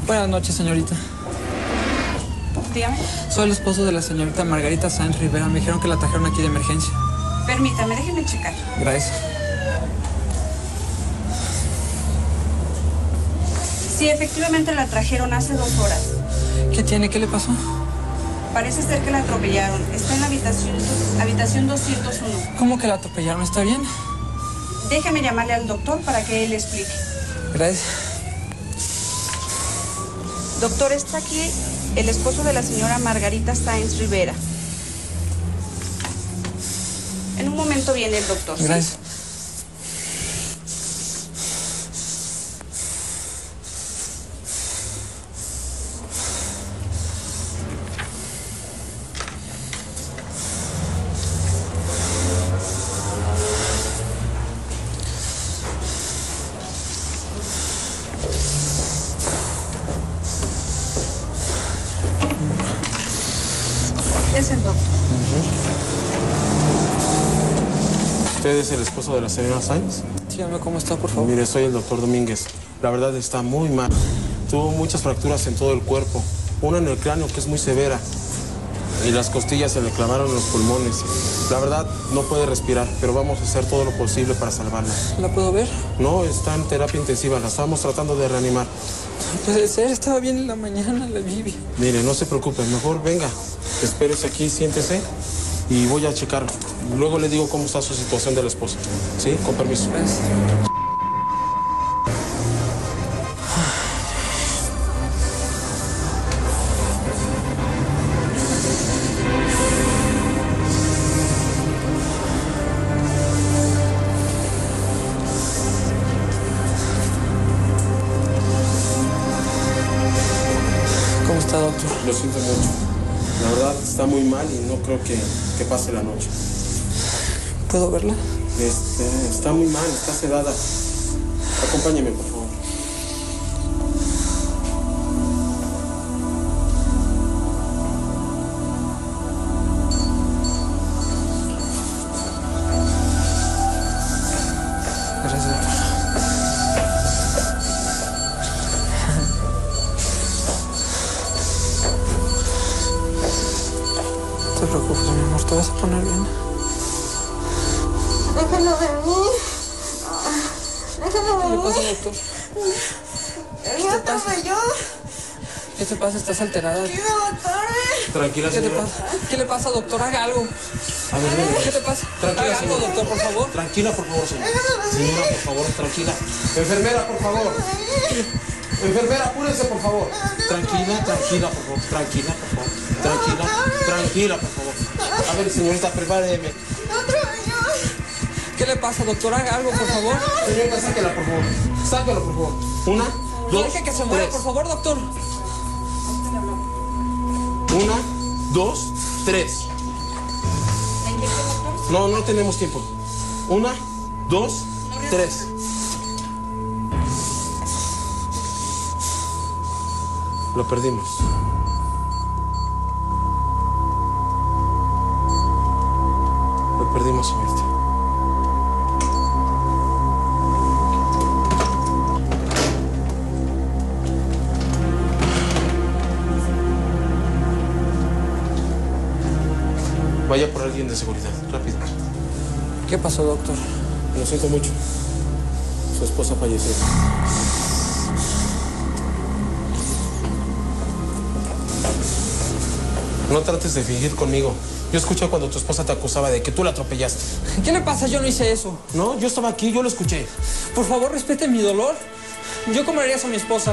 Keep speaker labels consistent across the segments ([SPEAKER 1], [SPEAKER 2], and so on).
[SPEAKER 1] Buenas noches, señorita.
[SPEAKER 2] Dígame.
[SPEAKER 1] Soy el esposo de la señorita Margarita Sáenz Rivera. Me dijeron que la trajeron aquí de emergencia.
[SPEAKER 2] Permítame, déjeme checar.
[SPEAKER 1] Gracias.
[SPEAKER 2] Sí, efectivamente la trajeron hace 2 horas.
[SPEAKER 1] ¿Qué tiene? ¿Qué le pasó?
[SPEAKER 2] Parece ser que la atropellaron. Está en la habitación 201.
[SPEAKER 1] ¿Cómo que la atropellaron? ¿Está bien?
[SPEAKER 2] Déjeme llamarle al doctor para que él le explique.
[SPEAKER 1] Gracias.
[SPEAKER 2] Doctor, está aquí el esposo de la señora Margarita Sáenz Rivera. En un momento viene el doctor. ¿Sí?
[SPEAKER 1] Gracias.
[SPEAKER 2] Es el doctor.
[SPEAKER 3] ¿Usted es el esposo de la señora Sáenz?
[SPEAKER 1] Dígame cómo está, por favor.
[SPEAKER 3] Mire, soy el doctor Domínguez. La verdad está muy mal. Tuvo muchas fracturas en todo el cuerpo. Una en el cráneo que es muy severa. Y las costillas se le clavaron en los pulmones. La verdad no puede respirar, pero vamos a hacer todo lo posible para salvarla.
[SPEAKER 1] ¿La puedo ver?
[SPEAKER 3] No, está en terapia intensiva. La estamos tratando de reanimar.
[SPEAKER 1] No puede ser. Estaba bien en la mañana, la vi.
[SPEAKER 3] Mire, no se preocupe. Mejor venga. Espérese aquí, siéntese. Y voy a checar. Luego le digo cómo está su situación del esposo. ¿Sí? Con permiso.
[SPEAKER 1] Gracias. ¿Cómo está, doctor?
[SPEAKER 3] Lo siento mucho. La verdad está muy mal y no creo que pase la noche.
[SPEAKER 1] ¿Puedo verla?
[SPEAKER 3] Está muy mal, está sedada. Acompáñeme, por favor.
[SPEAKER 1] Gracias, doctor. No te preocupes, mi amor. Te vas a poner bien.
[SPEAKER 4] Déjalo de mí. Déjalo de
[SPEAKER 1] ¿Qué le
[SPEAKER 4] mí.
[SPEAKER 1] pasa, doctor?
[SPEAKER 4] Él me atropelló.
[SPEAKER 1] ¿Qué te pasa? ¿Estás alterada?
[SPEAKER 4] Quiso matarme.
[SPEAKER 3] Tranquila,
[SPEAKER 1] ¿Qué te
[SPEAKER 3] señora.
[SPEAKER 1] pasa? ¿Qué le pasa, doctor? Haga algo.
[SPEAKER 3] A ver, venga.
[SPEAKER 1] ¿Qué te pasa?
[SPEAKER 3] Tranquila,
[SPEAKER 1] Haga algo,
[SPEAKER 3] señora.
[SPEAKER 1] doctor, por favor.
[SPEAKER 3] Tranquila, por favor, señora. Señora, por favor, tranquila. Enfermera, por favor. Enfermera, apúrese, por favor. Tranquila, tranquila, por favor. Tranquila, por favor. Tranquila, por favor. A ver, señorita, prepáreme.
[SPEAKER 1] ¿Qué le pasa, doctor? Haga algo, por favor.
[SPEAKER 3] Señorita, sáquela, por favor. Sáquela, por favor. 1, 2,
[SPEAKER 1] Deje que se mueva,
[SPEAKER 3] 3.
[SPEAKER 1] por favor, doctor.
[SPEAKER 3] 1, 2, 3. No, no tenemos tiempo. 1, 2, 3. Lo perdimos. Lo perdimos, señorita. Vaya por alguien de seguridad, rápido.
[SPEAKER 1] ¿Qué pasó, doctor?
[SPEAKER 3] Lo siento mucho. Su esposa falleció. No trates de fingir conmigo. Yo escuché cuando tu esposa te acusaba de que tú la atropellaste.
[SPEAKER 1] ¿Qué le pasa? Yo no hice eso.
[SPEAKER 3] No, yo estaba aquí, yo lo escuché.
[SPEAKER 1] Por favor, respete mi dolor. Yo cómo harías a mi esposa.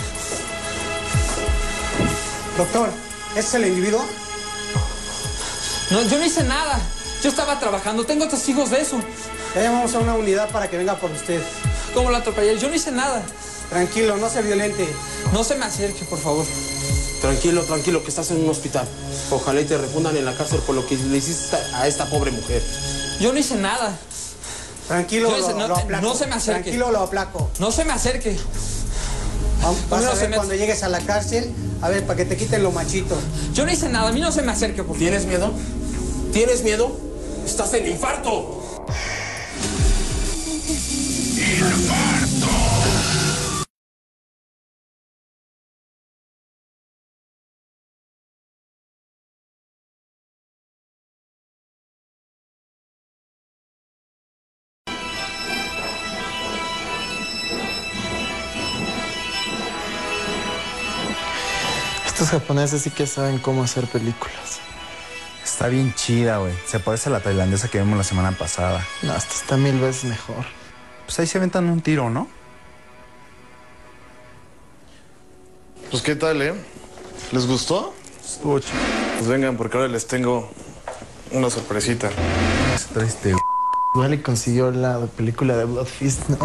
[SPEAKER 5] Doctor, ¿ese es el individuo?
[SPEAKER 1] No, yo no hice nada. Yo estaba trabajando. Tengo testigos de eso.
[SPEAKER 5] Ya llamamos a una unidad para que venga por usted.
[SPEAKER 1] ¿Cómo la atropellé? Yo no hice nada.
[SPEAKER 5] Tranquilo, no sea violente.
[SPEAKER 1] No se me acerque, por favor.
[SPEAKER 3] Tranquilo, tranquilo, que estás en un hospital. Ojalá y te refundan en la cárcel por lo que le hiciste a esta pobre mujer.
[SPEAKER 1] Yo no hice nada.
[SPEAKER 5] Tranquilo,
[SPEAKER 1] Yo hice-
[SPEAKER 5] lo aplaco.
[SPEAKER 1] no se me acerque.
[SPEAKER 5] Tranquilo, lo aplaco.
[SPEAKER 1] No se me acerque.
[SPEAKER 5] Vas
[SPEAKER 1] No
[SPEAKER 5] a
[SPEAKER 1] se
[SPEAKER 5] ver
[SPEAKER 1] me-
[SPEAKER 5] cuando llegues a la cárcel, a ver, para que te quiten lo machito.
[SPEAKER 1] Yo no hice nada. A mí no se me acerque, por favor.
[SPEAKER 3] ¿Tienes miedo? ¿Tienes miedo? ¡Estás en infarto!
[SPEAKER 6] Estos japoneses sí que saben cómo hacer películas.
[SPEAKER 7] Está bien chida, güey. Se parece a la tailandesa que vimos la semana pasada.
[SPEAKER 6] No, esta está 1000 veces mejor.
[SPEAKER 7] Pues ahí se aventan un tiro, ¿no?
[SPEAKER 8] Pues, ¿qué tal, ¿Les gustó?
[SPEAKER 7] Estuvo chido.
[SPEAKER 8] Pues vengan, porque ahora les tengo una sorpresita.
[SPEAKER 6] Igual le consiguió la película de Blood Fist, ¿no?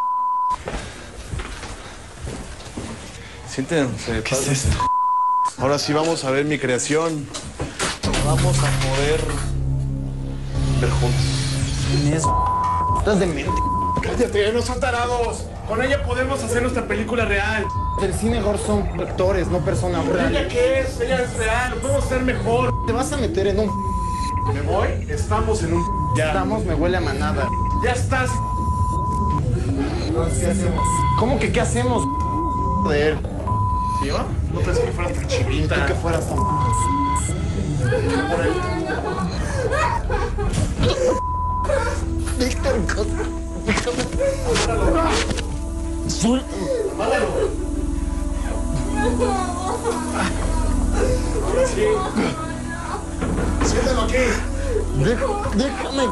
[SPEAKER 8] Siéntense,
[SPEAKER 6] ¿Qué es esto?
[SPEAKER 8] Ahora sí vamos a ver mi creación. Vamos a poder ver juntos.
[SPEAKER 6] Estás demente.
[SPEAKER 3] ¡Cállate! ¡No son tarados! Con ella podemos hacer nuestra película real.
[SPEAKER 6] Del cine gore son actores, no personas
[SPEAKER 3] ¿Ella
[SPEAKER 6] reales.
[SPEAKER 3] qué es? Ella es real. Lo podemos hacer mejor.
[SPEAKER 6] Te vas a meter en un...
[SPEAKER 3] ¿Me voy? Estamos en un... Ya.
[SPEAKER 6] Estamos, me huele a manada.
[SPEAKER 3] Ya estás.
[SPEAKER 6] ¿Qué hacemos? ¿Cómo que qué hacemos? Joder.
[SPEAKER 3] ¿Yo? No pensé que fueras tan chivita.
[SPEAKER 6] Tú que fueras tan... Víctor,
[SPEAKER 3] Siéntalo aquí.
[SPEAKER 6] Déjame.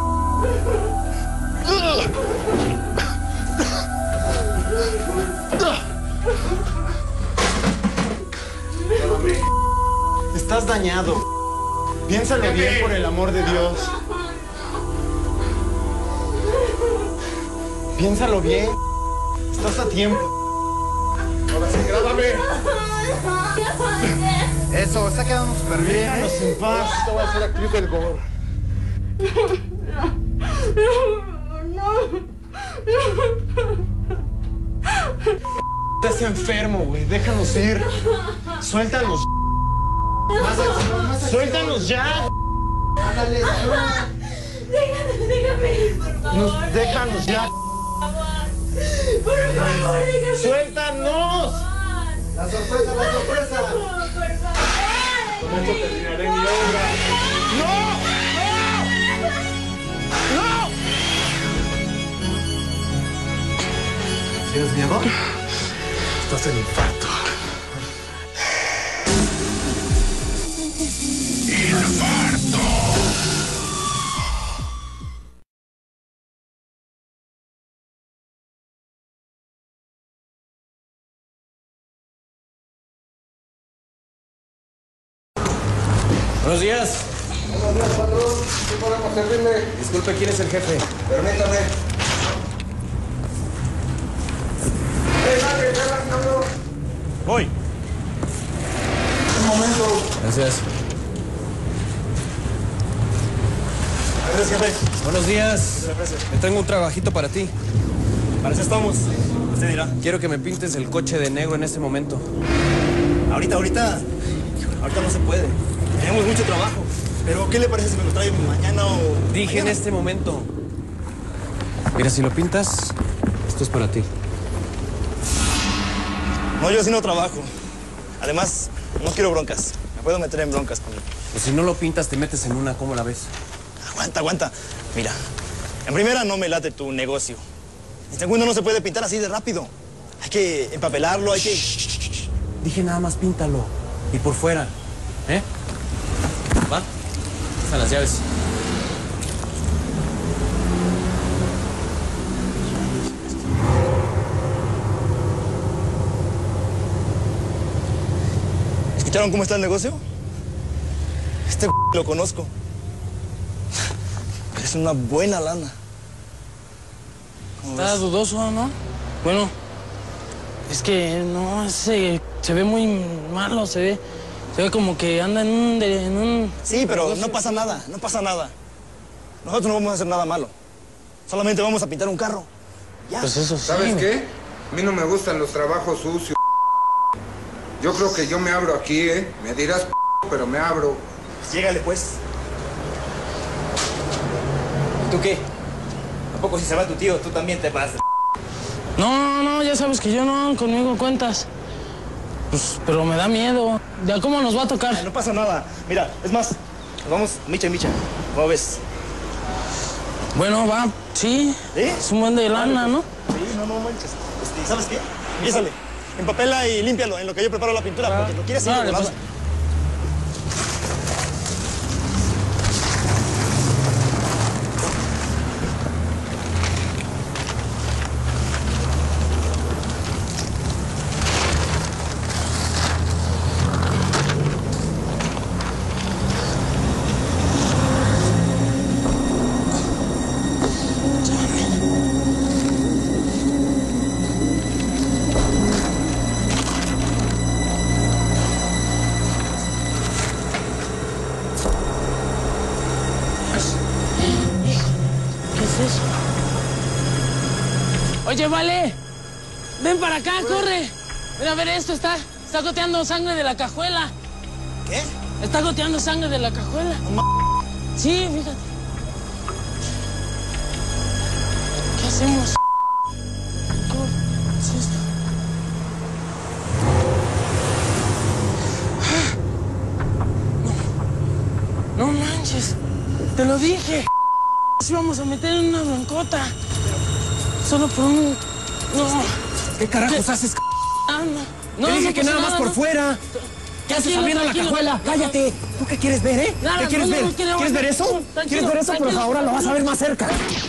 [SPEAKER 6] Estás dañado. Piénsalo bien, por el amor de Dios. Piénsalo bien. Estás a tiempo.
[SPEAKER 3] Ahora sí, grábame.
[SPEAKER 6] Eso, está quedando súper bien. Déjanos en paz. Te voy a hacer actriz del gore. Estás enfermo, güey. Déjanos ir. Suéltanos. Suéltanos ya.
[SPEAKER 4] Déjame ir, por favor.
[SPEAKER 6] Déjanos ya.
[SPEAKER 4] Por favor, déjame.
[SPEAKER 6] ¡Suéltanos!
[SPEAKER 5] La sorpresa, la sorpresa.
[SPEAKER 4] Por favor.
[SPEAKER 3] Con esto terminaré mi obra.
[SPEAKER 6] ¿Tienes miedo?
[SPEAKER 3] Estás en infarto.
[SPEAKER 1] Buenos días.
[SPEAKER 5] Buenos días, patrón. ¿Qué podemos servirle?
[SPEAKER 1] Disculpe, ¿quién es el jefe?
[SPEAKER 5] Permítame. Dale, cabrón.
[SPEAKER 1] Voy.
[SPEAKER 5] Un momento.
[SPEAKER 1] Gracias.
[SPEAKER 5] Gracias, jefe.
[SPEAKER 1] Buenos días. Me tengo un trabajito para ti.
[SPEAKER 9] Para eso estamos. Usted dirá.
[SPEAKER 1] Quiero que me pintes el coche de negro en este momento.
[SPEAKER 9] Ahorita no se puede. Tenemos mucho trabajo. Pero, ¿qué le parece si me lo trae mañana o...?
[SPEAKER 1] Dije en este momento. Mira, si lo pintas, esto es para ti.
[SPEAKER 9] No, yo así no trabajo. Además, no quiero broncas. Me puedo meter en broncas con él.
[SPEAKER 1] Pues si no lo pintas, te metes en una. ¿Cómo la ves?
[SPEAKER 9] Aguanta. Mira, en primera no me late tu negocio. En segunda no se puede pintar así de rápido. Hay que empapelarlo, hay que...
[SPEAKER 1] Dije nada más píntalo. Y por fuera. ¿Eh? ¿Va? Están las llaves.
[SPEAKER 9] ¿Escucharon cómo está el negocio? Este lo conozco. Es una buena lana.
[SPEAKER 10] Está dudoso, ¿no? Bueno, es que no, se ve muy malo, se ve como que anda en un...
[SPEAKER 9] Sí, pero no pasa nada. Nosotros no vamos a hacer nada malo. Solamente vamos a pintar un carro. Ya.
[SPEAKER 10] Pues eso sí.
[SPEAKER 11] ¿Sabes qué? A mí no me gustan los trabajos sucios. Yo creo que yo me abro aquí, ¿eh? Me dirás, pero me abro.
[SPEAKER 9] Llégale, pues. ¿Y tú qué? ¿A poco si se va tu tío, tú también te vas?
[SPEAKER 10] No, ya sabes que yo no, conmigo cuentas. Pues, pero me da miedo. ¿Ya cómo nos va a tocar?
[SPEAKER 9] No pasa nada. Mira, es más, nos vamos micha y micha. ¿Cómo ves?
[SPEAKER 10] Bueno, va, sí.
[SPEAKER 9] ¿Sí?
[SPEAKER 10] Es un buen de lana, ¿no?
[SPEAKER 9] Sí, no manches. ¿Sabes qué? Empiézale. empapela y límpialo en lo que yo preparo la pintura, porque lo quieres hacer
[SPEAKER 10] Vale,
[SPEAKER 9] golazo.
[SPEAKER 10] pues. ¿Qué es eso? Oye, vale. Ven para acá, corre. Ven a ver esto, está goteando sangre de la cajuela.
[SPEAKER 9] ¿Qué?
[SPEAKER 10] Está goteando sangre de la cajuela. Sí, fíjate. ¿Qué hacemos? ¿Qué es esto? No manches. Te lo dije. Nos íbamos a meter en una broncota. Solo por un... No.
[SPEAKER 1] ¿Qué carajos haces?
[SPEAKER 10] Ah, no.
[SPEAKER 1] Te dije
[SPEAKER 10] no
[SPEAKER 1] que
[SPEAKER 10] pasa
[SPEAKER 1] nada más por
[SPEAKER 10] no.
[SPEAKER 1] fuera. ¿Qué haces
[SPEAKER 10] Tranquilo,
[SPEAKER 1] abriendo la
[SPEAKER 10] tranquilo.
[SPEAKER 1] cajuela? Cállate. ¿Tú qué quieres ver, eh?
[SPEAKER 10] Nada,
[SPEAKER 1] ¿Qué quieres
[SPEAKER 10] no,
[SPEAKER 1] ver?
[SPEAKER 10] no, quiero
[SPEAKER 1] ¿Quieres ver eso?
[SPEAKER 10] Tranquilo,
[SPEAKER 1] ¿Quieres ver eso? Pero
[SPEAKER 10] tranquilo.
[SPEAKER 1] ahora lo vas a ver más cerca.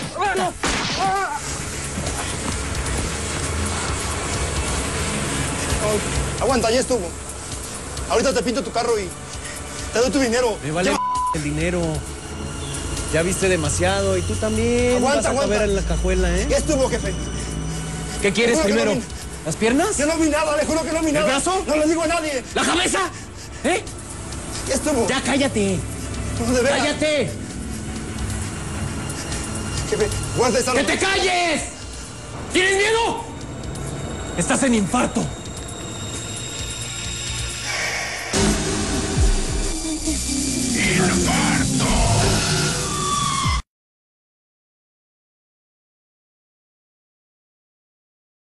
[SPEAKER 9] Aguanta, ya estuvo. Ahorita te pinto tu carro y te doy tu dinero.
[SPEAKER 1] Me vale el dinero. Ya viste demasiado y tú también.
[SPEAKER 9] Aguanta,
[SPEAKER 1] vas a caber
[SPEAKER 9] aguanta.
[SPEAKER 1] en la cajuela, ¿eh?
[SPEAKER 9] Ya estuvo, jefe.
[SPEAKER 1] ¿Qué quieres
[SPEAKER 9] Te juro que
[SPEAKER 1] primero?
[SPEAKER 9] no vi-
[SPEAKER 1] ¿Las piernas?
[SPEAKER 9] Yo no vi nada, le juro que no vi nada.
[SPEAKER 1] brazo?
[SPEAKER 9] No le digo a nadie.
[SPEAKER 1] ¿La cabeza? ¿Eh?
[SPEAKER 9] Ya estuvo.
[SPEAKER 1] Ya cállate.
[SPEAKER 9] No, de veras.
[SPEAKER 1] ¡Cállate!
[SPEAKER 9] Jefe, guarda esa...
[SPEAKER 1] ¡Que te calles! ¿Tienes miedo? Estás en infarto.